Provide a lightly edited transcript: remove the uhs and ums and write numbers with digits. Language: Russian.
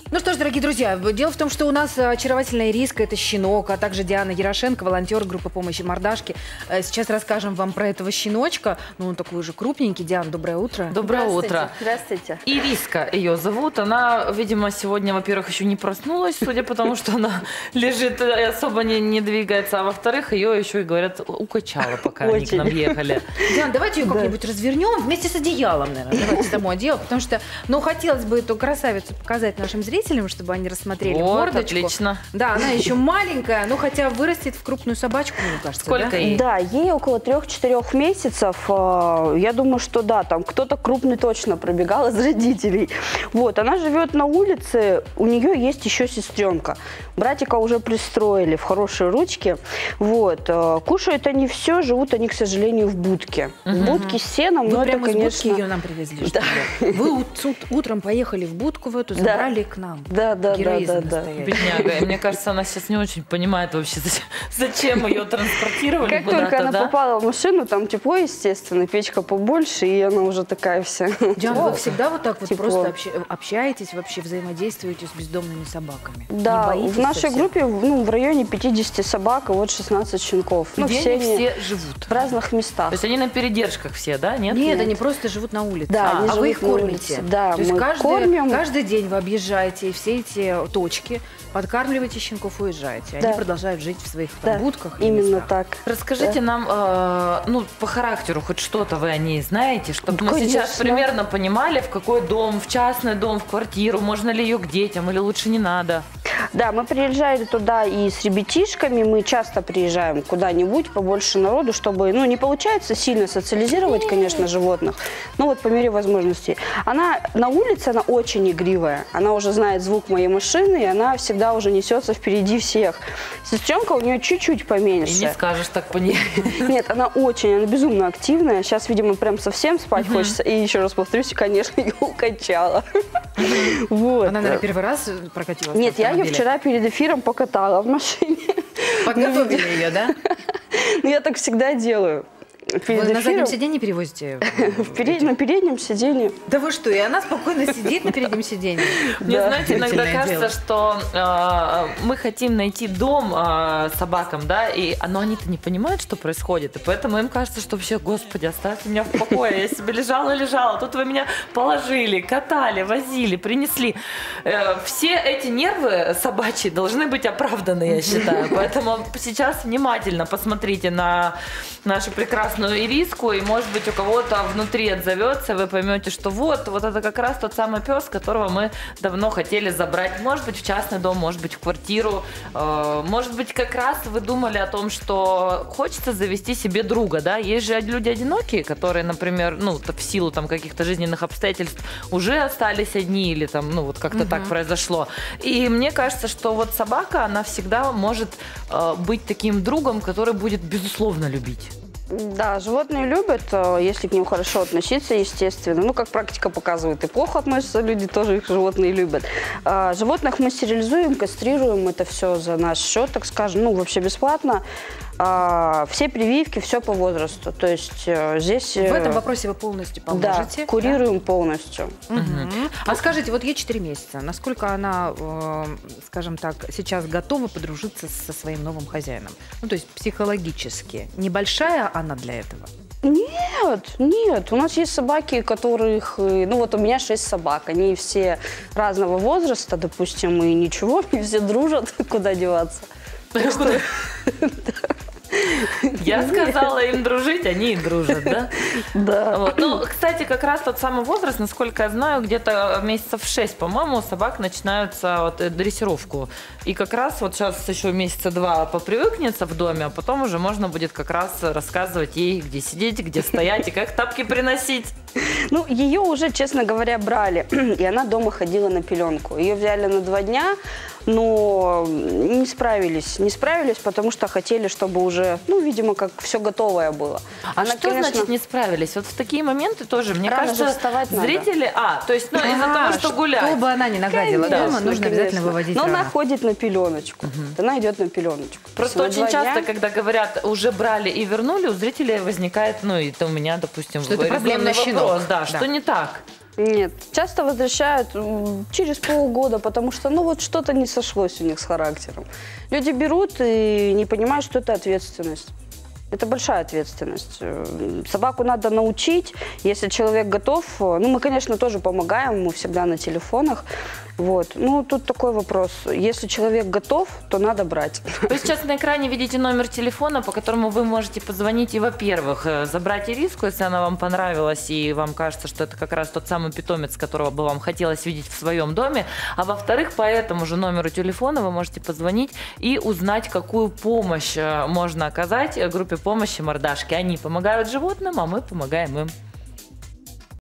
Ну что ж, дорогие друзья, дело в том, что у нас очаровательная Ириска, это щенок, а также Диана Ярошенко, волонтер группы помощи «Мордашки». Сейчас расскажем вам про этого щеночка. Ну, он такой уже крупненький. Диана, доброе утро. Доброе утро. Здравствуйте. Ириска ее зовут. Она, видимо, сегодня, во-первых, еще не проснулась, судя по тому, что она лежит и особо не двигается. А во-вторых, ее еще и, говорят, укачало, пока они к нам ехали. Диана, давайте ее как-нибудь развернем вместе с одеялом, наверное. Давайте само одеяло, потому что, ну, хотелось бы эту красавицу показать нашим зрителям, чтобы они рассмотрели вот, мордочку. Отлично. Да, она еще маленькая, но хотя вырастет в крупную собачку, мне кажется. Сколько ей? Да, ей около 3-4 месяцев. Я думаю, что да, там кто-то крупный точно пробегал из родителей. Вот, она живет на улице, у нее есть еще сестренка. Братика уже пристроили в хорошие ручки. Вот, кушают они все, живут они, к сожалению, в будке. В будке с сеном, но это, прямо конечно... из будки ее нам привезли, что ли? Вы утром поехали в будку в эту, забрали к нам. Да. Бедняга. И мне кажется, она сейчас не очень понимает вообще, зачем ее транспортировали как куда-то. Как только она попала в машину, там тепло, естественно, печка побольше, и она уже такая вся. Диана, вы всегда вот так вот просто общаетесь, вообще взаимодействуете с бездомными собаками? Да, в нашей группе в районе 50 собак и вот 16 щенков. Где они все живут? В разных местах. То есть они на передержках все, да? Нет, они просто живут на улице. Да, а вы их кормите? Да, то есть мы кормим. Каждый день вы объезжаете все эти точки, подкармливаете щенков и уезжаете. Они продолжают жить в своих будках. Именно так. Расскажите нам, по характеру хоть что-то вы о ней знаете, чтобы мы сейчас примерно понимали, в какой дом, в частный дом, в квартиру, можно ли ее к детям или лучше не надо? Да, мы приезжали туда и с ребятишками, мы часто приезжаем куда-нибудь, побольше народу, чтобы, не получается сильно социализировать, конечно, животных, но вот по мере возможностей. Она на улице, она очень игривая, она уже знает звук моей машины, и она всегда уже несется впереди всех. Сестренка у нее чуть-чуть поменьше. И не скажешь так по ней. Нет, она безумно активная, сейчас, видимо, прям совсем спать хочется, и еще раз повторюсь, конечно, ее укачала. Она, наверное, первый раз прокатилась? Нет, я ее вчера перед эфиром покатала в машине. Подготовили ее, да? Я так всегда делаю. Вы на заднем сиденье перевозите? На переднем сиденье. Да вы что, и она спокойно сидит на переднем сиденье? Мне, знаете, иногда кажется, что мы хотим найти дом собакам, да, но они-то не понимают, что происходит, и поэтому им кажется, что вообще, господи, оставьте меня в покое, я себе лежала, тут вы меня положили, катали, возили, принесли. Все эти нервы собачьи должны быть оправданы, я считаю, поэтому сейчас внимательно посмотрите на нашу прекрасную Ириску, и, может быть, у кого-то внутри отзовется, вы поймете, что вот это как раз тот самый пес, которого мы давно хотели забрать. Может быть, в частный дом, может быть, в квартиру. Может быть, как раз вы думали о том, что хочется завести себе друга, да? Есть же люди одинокие, которые, например, в силу каких-то жизненных обстоятельств уже остались одни или как-то так произошло. И мне кажется, что вот собака, она всегда может быть таким другом, который будет, безусловно, любить. Да, животные любят, если к ним хорошо относиться, естественно. Как практика показывает, и плохо относятся люди, тоже их животные любят. Животных мы стерилизуем, кастрируем, это все за наш счет, так скажем, вообще бесплатно. Все прививки, все по возрасту. То есть здесь... В этом вопросе вы полностью поможете? Да, курируем полностью. А скажите, вот ей 4 месяца. Насколько она, скажем так, сейчас готова подружиться со своим новым хозяином? То есть психологически. Небольшая она для этого? Нет. У нас есть собаки, которых... у меня 6 собак. Они все разного возраста, допустим, и ничего, они все дружат, куда деваться. Я сказала им дружить, они и дружат, да? Да. Кстати, как раз тот самый возраст, насколько я знаю, где-то месяцев 6, по-моему, у собак начинаются дрессировку. И как раз сейчас еще месяца 2 попривыкнется в доме, а потом уже можно будет как раз рассказывать ей, где сидеть, где стоять и как тапки приносить. Ее уже, честно говоря, брали, и она дома ходила на пеленку. Ее взяли на 2 дня, но не справились, потому что хотели, чтобы уже, видимо, как все готовое было. Она, что значит не справились? Вот в такие моменты тоже, мне кажется, зрители... То есть, из-за того, что гуляют. Чтобы она не нагадила дома, нужно обязательно выводить Но рано. она ходит на пеленочку. Она идет на пеленочку. Просто очень часто, когда говорят, уже брали и вернули, у зрителей возникает, это у меня, допустим, что это проблемный щенок. Да, что не так. Нет, часто возвращают через полгода, потому что, ну, вот что-то не сошлось у них с характером. Люди берут и не понимают, что это ответственность. Это большая ответственность. Собаку надо научить, если человек готов. Ну, мы, конечно, тоже помогаем, мы всегда на телефонах. Вот. Ну, тут такой вопрос. Если человек готов, то надо брать. Вы сейчас на экране видите номер телефона, по которому вы можете позвонить и, во-первых, забрать ириску, если она вам понравилась, и вам кажется, что это как раз тот самый питомец, которого бы вам хотелось видеть в своем доме. А во-вторых, по этому же номеру телефона вы можете позвонить и узнать, какую помощь можно оказать группе помощи «Мордашки». Они помогают животным, а мы помогаем им.